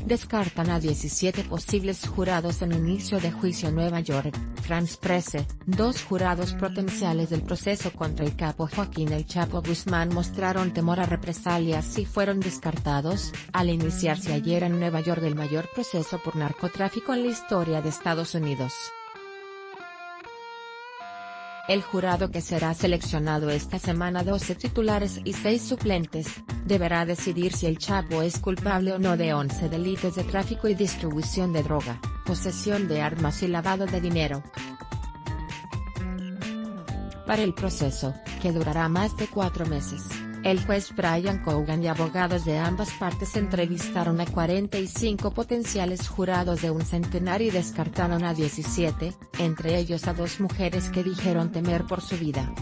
Descartan a 17 posibles jurados en inicio de juicio en Nueva York. France Presse, 2 jurados potenciales del proceso contra el capo Joaquín El Chapo Guzmán mostraron temor a represalias y fueron descartados, al iniciarse ayer en Nueva York el mayor proceso por narcotráfico en la historia de Estados Unidos. El jurado, que será seleccionado esta semana, 12 titulares y 6 suplentes, deberá decidir si El Chapo es culpable o no de 11 delitos de tráfico y distribución de droga, posesión de armas y lavado de dinero. Para el proceso, que durará más de 4 meses, el juez Brian Cogan y abogados de ambas partes entrevistaron a 45 potenciales jurados de un centenar y descartaron a 17, entre ellos a 2 mujeres que dijeron temer por su vida.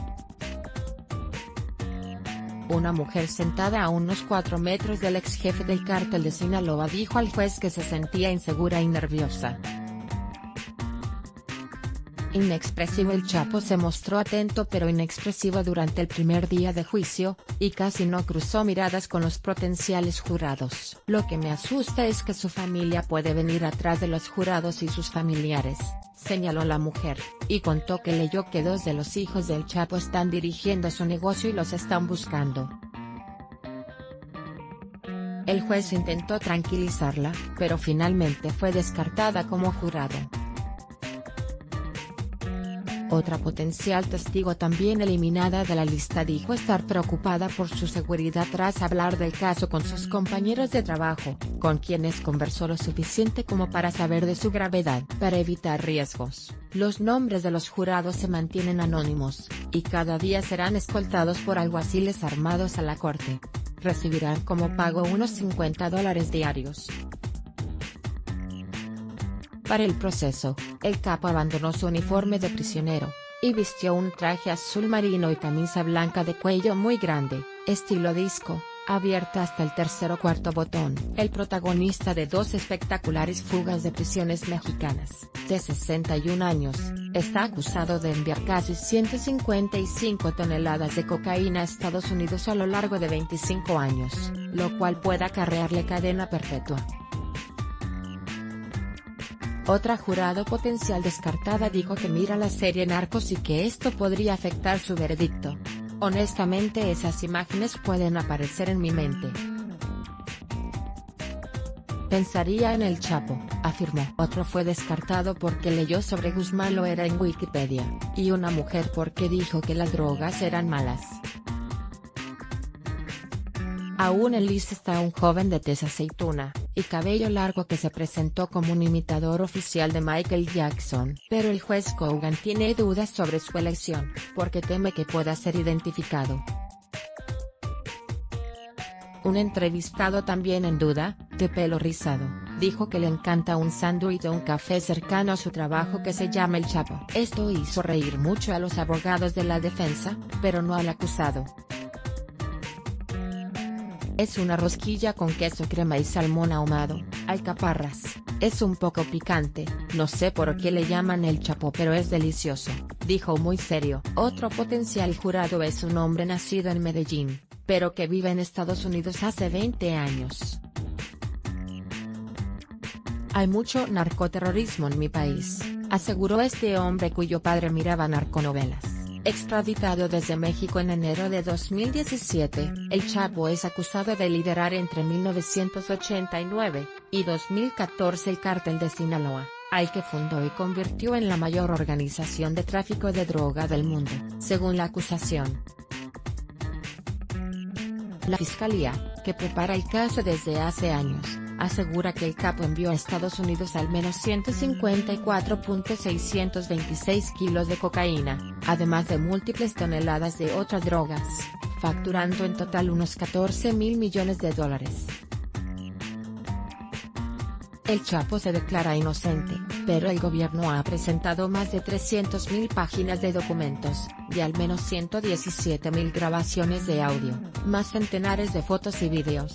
Una mujer sentada a unos 4 metros del ex jefe del cártel de Sinaloa dijo al juez que se sentía insegura y nerviosa. Inexpresivo. El Chapo se mostró atento pero inexpresivo durante el primer día de juicio, y casi no cruzó miradas con los potenciales jurados. Lo que me asusta es que su familia puede venir atrás de los jurados y sus familiares, señaló la mujer, y contó que leyó que 2 de los hijos del Chapo están dirigiendo su negocio y los están buscando. El juez intentó tranquilizarla, pero finalmente fue descartada como jurado. Otra potencial testigo, también eliminada de la lista, dijo estar preocupada por su seguridad tras hablar del caso con sus compañeros de trabajo, con quienes conversó lo suficiente como para saber de su gravedad. Para evitar riesgos, los nombres de los jurados se mantienen anónimos, y cada día serán escoltados por alguaciles armados a la corte. Recibirán como pago unos $50 diarios. Para el proceso, el capo abandonó su uniforme de prisionero, y vistió un traje azul marino y camisa blanca de cuello muy grande, estilo disco, abierta hasta el tercer o cuarto botón. El protagonista de 2 espectaculares fugas de prisiones mexicanas, de 61 años, está acusado de enviar casi 155 toneladas de cocaína a Estados Unidos a lo largo de 25 años, lo cual puede acarrearle cadena perpetua. Otra jurado potencial descartada dijo que mira la serie Narcos y que esto podría afectar su veredicto. Honestamente, esas imágenes pueden aparecer en mi mente. Pensaría en El Chapo, afirmó. Otro fue descartado porque leyó sobre Guzmán Loera en Wikipedia, y una mujer porque dijo que las drogas eran malas. Aún en lista está un joven de tez aceituna y cabello largo que se presentó como un imitador oficial de Michael Jackson. Pero el juez Cogan tiene dudas sobre su elección, porque teme que pueda ser identificado. Un entrevistado también en duda, de pelo rizado, dijo que le encanta un sándwich o un café cercano a su trabajo que se llama El Chapo. Esto hizo reír mucho a los abogados de la defensa, pero no al acusado. Es una rosquilla con queso, crema y salmón ahumado, alcaparras, es un poco picante, no sé por qué le llaman El Chapo, pero es delicioso, dijo muy serio. Otro potencial jurado es un hombre nacido en Medellín, pero que vive en Estados Unidos hace 20 años. Hay mucho narcoterrorismo en mi país, aseguró este hombre cuyo padre miraba narconovelas. Extraditado desde México en enero de 2017, El Chapo es acusado de liderar entre 1989 y 2014 el cártel de Sinaloa, al que fundó y convirtió en la mayor organización de tráfico de droga del mundo, según la acusación. La fiscalía, que prepara el caso desde hace años, asegura que el capo envió a Estados Unidos al menos 154.626 kilos de cocaína, además de múltiples toneladas de otras drogas, facturando en total unos $14.000 millones. El Chapo se declara inocente, pero el gobierno ha presentado más de 300.000 páginas de documentos, y al menos 117.000 grabaciones de audio, más centenares de fotos y videos.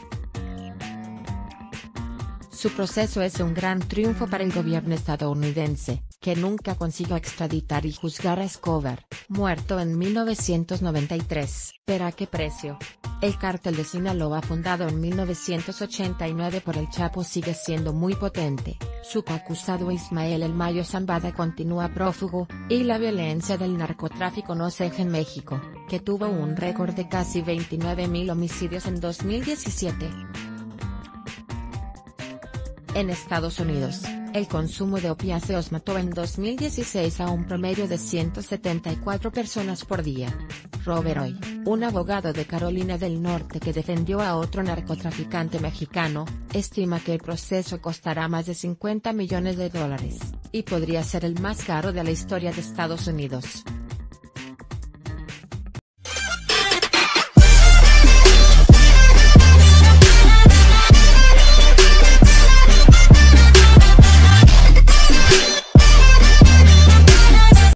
Su proceso es un gran triunfo para el gobierno estadounidense, que nunca consiguió extraditar y juzgar a Escobar, muerto en 1993. ¿Pero a qué precio? El cártel de Sinaloa, fundado en 1989 por el Chapo, sigue siendo muy potente. Su coacusado Ismael El Mayo Zambada continúa prófugo, y la violencia del narcotráfico no ceja en México, que tuvo un récord de casi 29.000 homicidios en 2017. En Estados Unidos, el consumo de opiáceos mató en 2016 a un promedio de 174 personas por día. Robert Hoy, un abogado de Carolina del Norte que defendió a otro narcotraficante mexicano, estima que el proceso costará más de $50 millones, y podría ser el más caro de la historia de Estados Unidos.